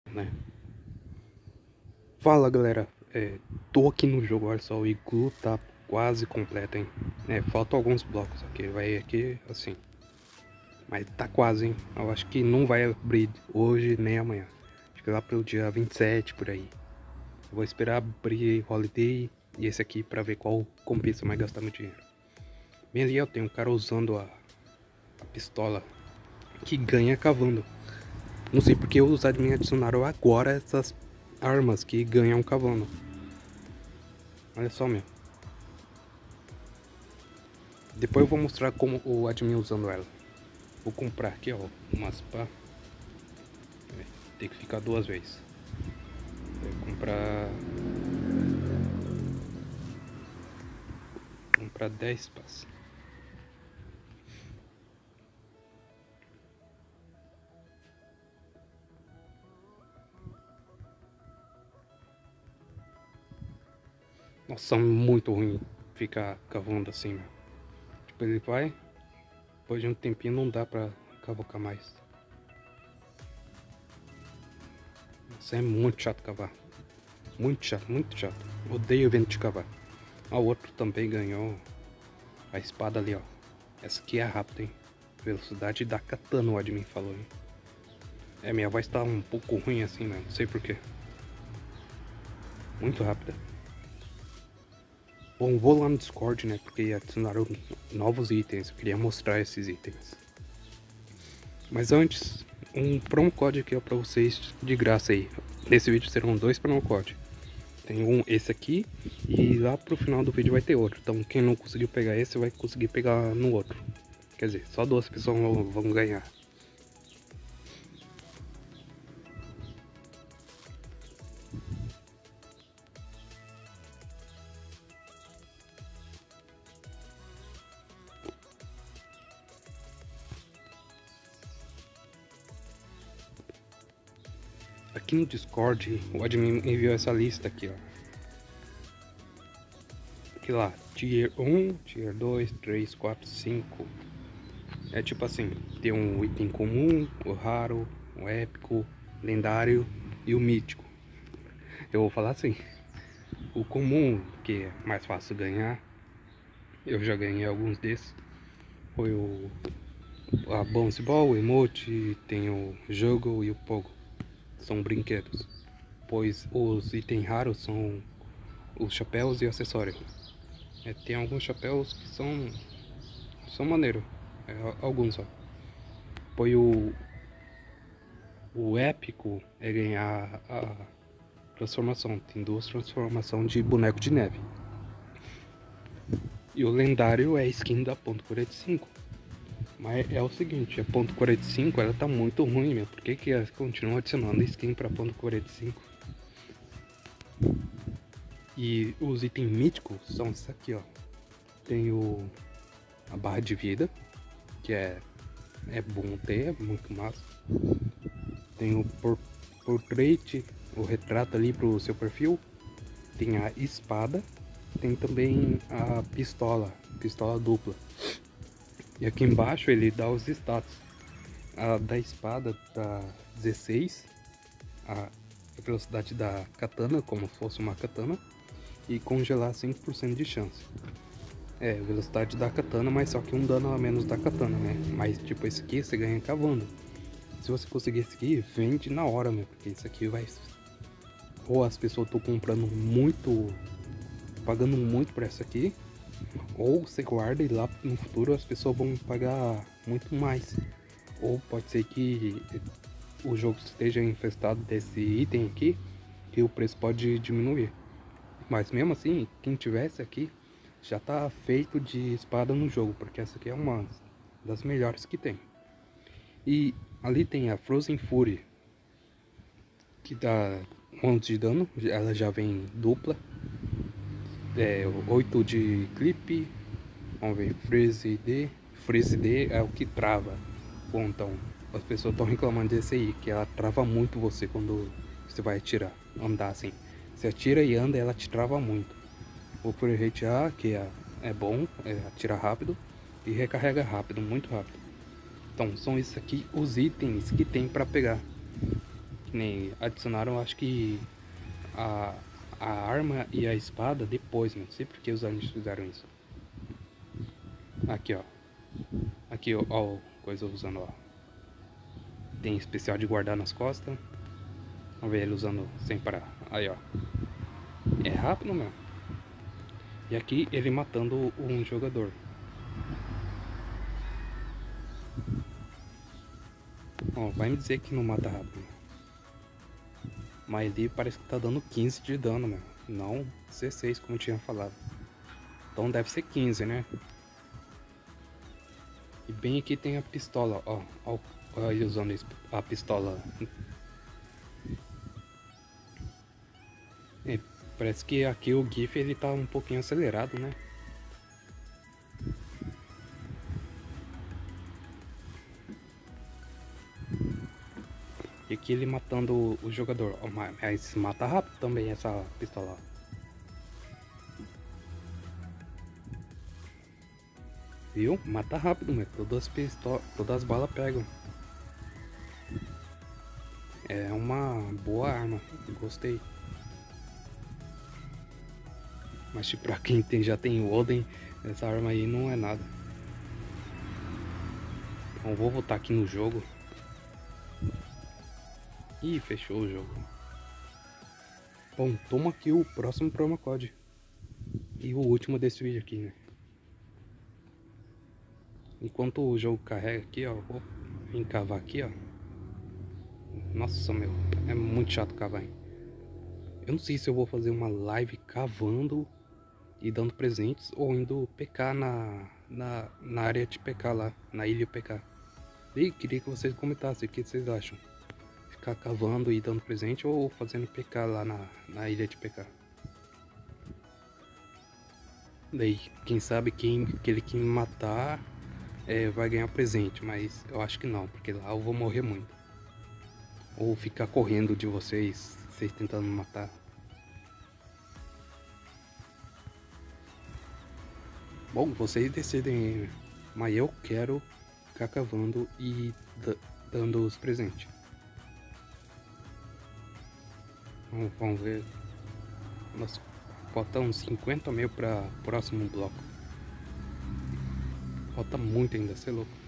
né? Fala galera, tô aqui no jogo, olha só, o iglu tá quase completo, hein? Faltam alguns blocos aqui, vai aqui assim, mas tá quase, hein? Eu acho que não vai abrir hoje nem amanhã, acho que lá pro dia 27 por aí. Eu vou esperar abrir Holiday e esse aqui pra ver qual compensa mais gastar meu dinheiro. Bem ali eu tenho um cara usando a pistola que ganha cavando. Não sei porque os admin adicionaram agora essas armas que ganham cavando. Olha só, meu. Depois eu vou mostrar como o admin usando ela. Vou comprar aqui, ó, umas pá. Tem que ficar duas vezes. Vou comprar 10 pás. Nossa, muito ruim ficar cavando assim, meu. Tipo, ele vai, depois de um tempinho não dá pra cavocar mais. Nossa, é muito chato cavar. Muito chato, muito chato. Odeio vento de cavar. O outro também ganhou a espada ali, ó. Essa aqui é rápida, hein? Velocidade da katana, o admin falou, hein? Minha voz tá um pouco ruim assim, né? Não sei porquê. Muito rápida. Bom, vou lá no Discord, né? Porque adicionaram novos itens. Eu queria mostrar esses itens. Mas antes, um promo code aqui ó, pra vocês de graça aí. Nesse vídeo serão 2 promo code. Tem esse aqui e lá pro final do vídeo vai ter outro. Então quem não conseguiu pegar esse vai conseguir pegar no outro. Quer dizer, só 2 pessoas vão ganhar. Aqui no Discord, o admin enviou essa lista aqui, ó. Aqui lá, Tier 1, Tier 2, 3, 4, 5. É tipo assim, tem um item comum, o raro, o épico, lendário e o mítico. Eu vou falar assim, o comum, que é mais fácil ganhar, eu já ganhei alguns desses. Foi a Bounce Ball, o emote, tem o Juggle e o Pogo. São brinquedos. Pois os itens raros são os chapéus e acessórios. Tem alguns chapéus que são maneiros. Alguns só. Pois o épico é ganhar a transformação. Tem 2 transformações de boneco de neve. E o lendário é a skin da ponto .45. Mas é o seguinte, a ponto .45 ela tá muito ruim, meu. Por que elas continuam adicionando skin pra ponto .45? E os itens míticos são esses aqui, ó. Tem a barra de vida, que é bom ter, é muito massa. Tem o portrait, o retrato ali pro seu perfil. Tem a espada. Tem também a pistola dupla. E aqui embaixo ele dá os status. A da espada tá 16. A velocidade da katana, como se fosse uma katana. E congelar 5% de chance. Velocidade da katana, mas só que um dano a menos da katana, né? Mas tipo, esse aqui você ganha cavando. Se você conseguir esse aqui, vende na hora, meu. Porque isso aqui vai... Ou as pessoas estão comprando muito... Pagando muito por essa aqui. Ou você guarda e lá no futuro as pessoas vão pagar muito mais. Ou pode ser que o jogo esteja infestado desse item aqui, que o preço pode diminuir. Mas mesmo assim, quem tivesse aqui já tá feito de espada no jogo, porque essa aqui é uma das melhores que tem. E ali tem a Frozen Fury, que dá 11 de dano, ela já vem dupla. 8 de clipe. Vamos ver, Freeze D. Freeze D é o que trava. Bom, então, as pessoas estão reclamando desse aí, que ela trava muito você quando você vai atirar, andar assim. Você atira e anda, ela te trava muito. O Free Rate A, que é bom, atira rápido e recarrega rápido, muito rápido. Então, são esses aqui os itens que tem pra pegar. Que nem adicionaram, acho que a, a arma e a espada depois, não sei porque os animes fizeram isso. Aqui, ó. Aqui, ó, coisa usando, ó. Tem especial de guardar nas costas. Vamos ver ele usando sem parar. Aí, ó. É rápido mesmo. E aqui ele matando um jogador. Ó, vai me dizer que não mata rápido. Mas ele parece que tá dando 15 de dano, mano. Não 16 como eu tinha falado. Então deve ser 15, né? E bem aqui tem a pistola, ó. Ó ele usando a pistola. É, parece que aqui o GIF ele tá um pouquinho acelerado, né? E aqui ele matando o jogador. Ó, mas mata rápido também essa pistola. Viu? Mata rápido, mas todas as balas pegam. É uma boa arma, gostei. Mas tipo, pra quem já tem o Oden, essa arma aí não é nada. Então vou voltar aqui no jogo. Ih, fechou o jogo. Bom, toma aqui o próximo promo code. E o último desse vídeo aqui, né? Enquanto o jogo carrega aqui, ó, vou vir cavar aqui, ó. Nossa, meu, é muito chato cavar, hein? Eu não sei se eu vou fazer uma live cavando e dando presentes ou indo PK na área de PK lá, na ilha PK. E queria que vocês comentassem o que vocês acham. Ficar cavando e dando presente ou fazendo PK lá na ilha de PK. Daí, quem sabe aquele que me matar vai ganhar presente, mas eu acho que não, porque lá eu vou morrer muito. Ou ficar correndo de vocês tentando me matar. Bom, vocês decidem, mas eu quero ficar cavando e dando os presentes. Vamos ver. Nossa, falta uns 50 mil para próximo bloco. Falta muito ainda, cê é louco.